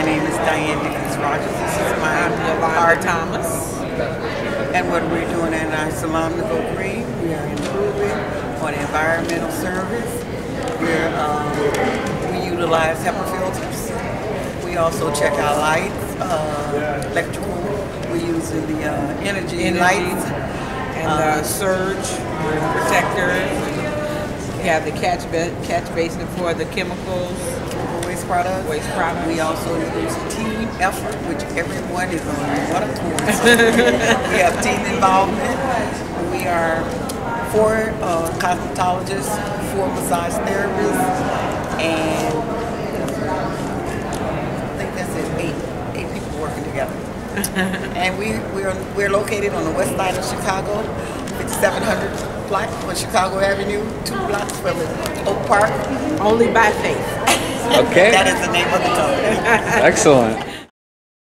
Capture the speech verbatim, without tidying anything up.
My name is Diane Nichols Rogers. This is my I'm Thomas. And what we're doing in our salon to go green, we are improving on environmental service. We're, um, we utilize HEPA filters. We also check our lights, uh, electrical. We use the uh, energy, energy lights. And uh, the surge protectors. We have the catch, ba catch basin for the chemicals. Waste products. Waste products. We also use team effort, which everyone is on one accord. So we have team involvement. We are four uh, cosmetologists, four massage therapists, and I think that's it, eight, eight people working together. And we we're we're located on the west side of Chicago, fifty-seven hundred block on Chicago Avenue, two blocks from Oak Park. Only by faith. Okay. That is the name of the company. Excellent.